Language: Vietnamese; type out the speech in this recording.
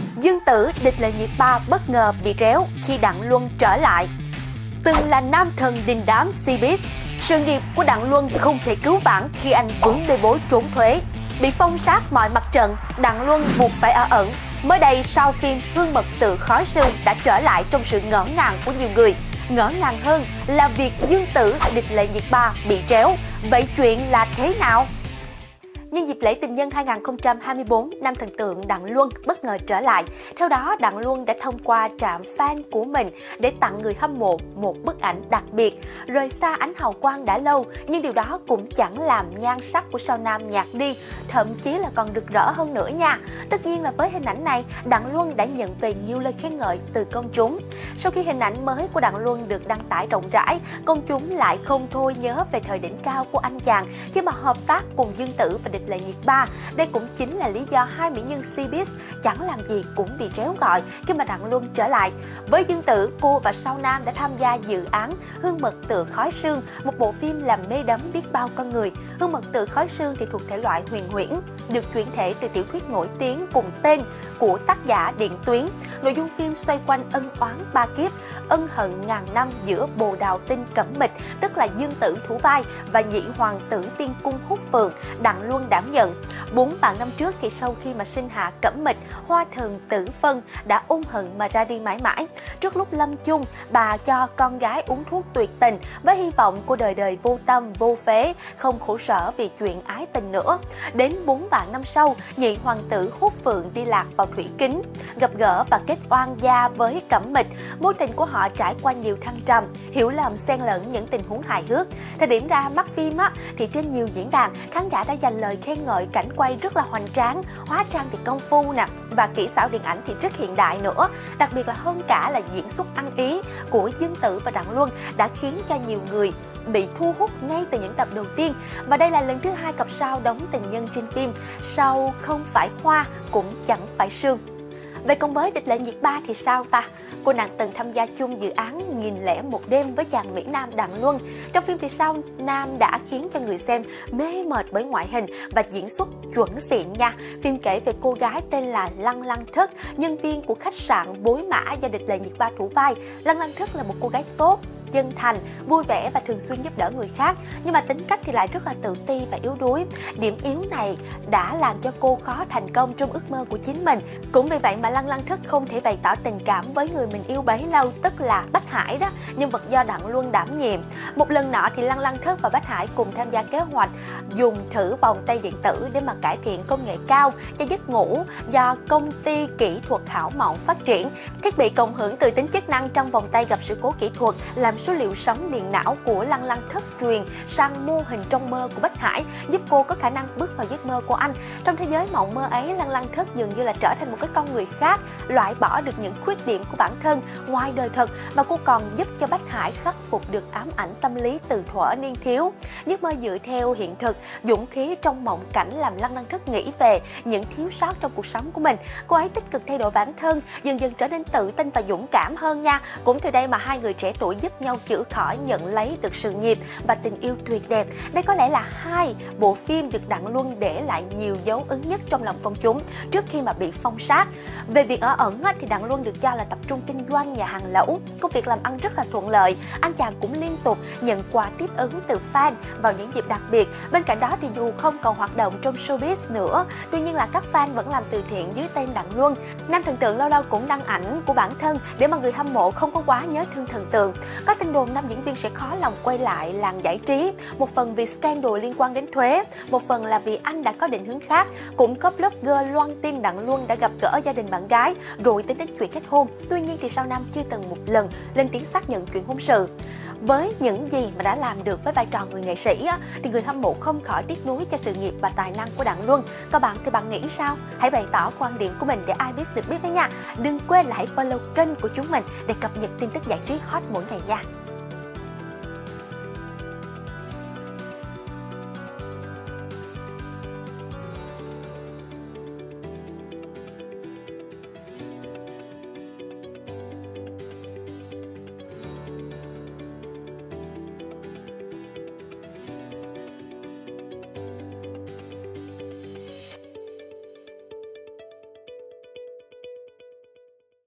Dương Tử, Địch Lệ Nhiệt Ba bất ngờ bị réo khi Đặng Luân trở lại. Từng là nam thần đình đám Showbiz, sự nghiệp của Đặng Luân không thể cứu vãn khi anh vướng bê bối trốn thuế. Bị phong sát mọi mặt trận, Đặng Luân buộc phải ở ẩn. Mới đây, sau phim Hương Mật Tự Khói Sương đã trở lại trong sự ngỡ ngàng của nhiều người. Ngỡ ngàng hơn là việc Dương Tử, Địch Lệ Nhiệt Ba bị réo. Vậy chuyện là thế nào? Nhân dịp lễ tình nhân 2024, nam thần tượng Đặng Luân bất ngờ trở lại. Theo đó, Đặng Luân đã thông qua trạm fan của mình để tặng người hâm mộ một bức ảnh đặc biệt. Rời xa ánh hào quang đã lâu, nhưng điều đó cũng chẳng làm nhan sắc của sao nam nhạt đi, thậm chí là còn rực rỡ hơn nữa nha. Tất nhiên là với hình ảnh này, Đặng Luân đã nhận về nhiều lời khen ngợi từ công chúng. Sau khi hình ảnh mới của Đặng Luân được đăng tải rộng rãi, công chúng lại không thôi nhớ về thời đỉnh cao của anh chàng khi mà hợp tác cùng Dương Tử và Địch Lệ Nhiệt Ba. Đây cũng chính là lý do hai mỹ nhân Showbiz chẳng làm gì cũng bị réo gọi khi mà Đặng Luân trở lại. Với Dương Tử, cô và sao nam đã tham gia dự án Hương Mật Tự Khói Sương, một bộ phim làm mê đắm biết bao con người. Hương Mật Tự Khói Sương thì thuộc thể loại huyền huyễn, được chuyển thể từ tiểu thuyết nổi tiếng cùng tên của tác giả Điện Tuyến. Nội dung phim xoay quanh ân oán ba kiếp, ân hận ngàn năm giữa Bồ Đào Tinh Cẩm Mịch, tức là Dương Tử thủ vai, và nhị hoàng tử Tiên Cung Húc Phượng, Đặng Luân đảm nhận. 4 vạn năm trước thì sau khi mà sinh hạ Cẩm Mịch, Hoa Thần Tử Phân đã ôm hận mà ra đi mãi mãi. Trước lúc lâm chung, bà cho con gái uống thuốc tuyệt tình với hy vọng cô đời đời vô tâm, vô phế, không khổ sở vì chuyện ái tình nữa. Đến 4 vạn năm sau, nhị hoàng tử Húc Phượng đi lạc vào Thủy Kính, gặp gỡ và kết oan gia với Cẩm Mịch. Mối tình của họ trải qua nhiều thăng trầm, hiểu lầm xen lẫn những tình huống hài hước. Thời điểm ra mắt phim thì trên nhiều diễn đàn, khán giả đã dành lời khen ngợi cảnh quay rất là hoành tráng, hóa trang thì công phu nè, và kỹ xảo điện ảnh thì rất hiện đại nữa. Đặc biệt là hơn cả là diễn xuất ăn ý của Dương Tử và Đặng Luân đã khiến cho nhiều người bị thu hút ngay từ những tập đầu tiên. Và đây là lần thứ 2 cặp sao đóng tình nhân trên phim sau Không Phải Hoa Cũng Chẳng Phải Sương. Về còn với Địch Lệ Nhiệt Ba thì sao ta? Cô nàng từng tham gia chung dự án Nghìn Lẻ Một Đêm với chàng mỹ nam Đặng Luân. Trong phim thì sao nam đã khiến cho người xem mê mệt bởi ngoại hình và diễn xuất chuẩn xịn nha. Phim kể về cô gái tên là Lăng Lăng Thất, nhân viên của khách sạn Bối Mã do Địch Lệ Nhiệt Ba thủ vai. Lăng Lăng Thất là một cô gái tốt, chân thành, vui vẻ và thường xuyên giúp đỡ người khác, nhưng mà tính cách thì lại rất là tự ti và yếu đuối. Điểm yếu này đã làm cho cô khó thành công trong ước mơ của chính mình. Cũng vì vậy mà Lăng Lăng Thất không thể bày tỏ tình cảm với người mình yêu bấy lâu, tức là Bách Hải đó, nhân vật do Đặng Luân đảm nhiệm. Một lần nọ thì Lăng Lăng Thất và Bách Hải cùng tham gia kế hoạch dùng thử vòng tay điện tử để mà cải thiện công nghệ cao cho giấc ngủ do công ty kỹ thuật Hảo Mộng phát triển. Thiết bị cộng hưởng từ tính chức năng trong vòng tay gặp sự cố kỹ thuật, làm số liệu sóng điện não của Lăng Lăng Thất truyền sang mô hình trong mơ của Bách Hải, giúp cô có khả năng bước vào giấc mơ của anh. Trong thế giới mộng mơ ấy, Lăng Lăng Thất dường như là trở thành một cái con người khác, loại bỏ được những khuyết điểm của bản thân ngoài đời thật, mà cô còn giúp cho Bách Hải khắc phục được ám ảnh tâm lý từ thuở niên thiếu. Giấc mơ dựa theo hiện thực, dũng khí trong mộng cảnh làm Lăng Lăng Thất nghĩ về những thiếu sót trong cuộc sống của mình. Cô ấy tích cực thay đổi bản thân, dần dần trở nên tự tin và dũng cảm hơn nha. Cũng từ đây mà hai người trẻ tuổi giúp nhau chữa khỏi, nhận lấy được sự nghiệp và tình yêu tuyệt đẹp. Đây có lẽ là hai bộ phim được Đặng Luân để lại nhiều dấu ấn nhất trong lòng công chúng trước khi mà bị phong sát. Về việc ở ẩn thì Đặng Luân được cho là tập trung kinh doanh nhà hàng lẩu, công việc làm ăn rất là thuận lợi. Anh chàng cũng liên tục nhận quà tiếp ứng từ fan vào những dịp đặc biệt. Bên cạnh đó thì dù không còn hoạt động trong showbiz nữa, tuy nhiên là các fan vẫn làm từ thiện dưới tên Đặng Luân. Nam thần tượng lâu lâu cũng đăng ảnh của bản thân để mà người hâm mộ không có quá nhớ thương thần tượng. Có tin đồn nam diễn viên sẽ khó lòng quay lại làng giải trí, một phần vì scandal liên quan đến thuế, một phần là vì anh đã có định hướng khác. Cũng có blogger loan tin Đặng Luân đã gặp gỡ gia đình bạn gái rồi tính đến chuyện kết hôn. Tuy nhiên thì sao nam chưa từng một lần lên tiếng xác nhận chuyện hôn sự. Với những gì mà đã làm được với vai trò người nghệ sĩ thì người hâm mộ không khỏi tiếc nuối cho sự nghiệp và tài năng của Đặng Luân. Các bạn thì bạn nghĩ sao? Hãy bày tỏ quan điểm của mình để ai biết được biết với nha. Đừng quên là hãy follow kênh của chúng mình để cập nhật tin tức giải trí hot mỗi ngày nha.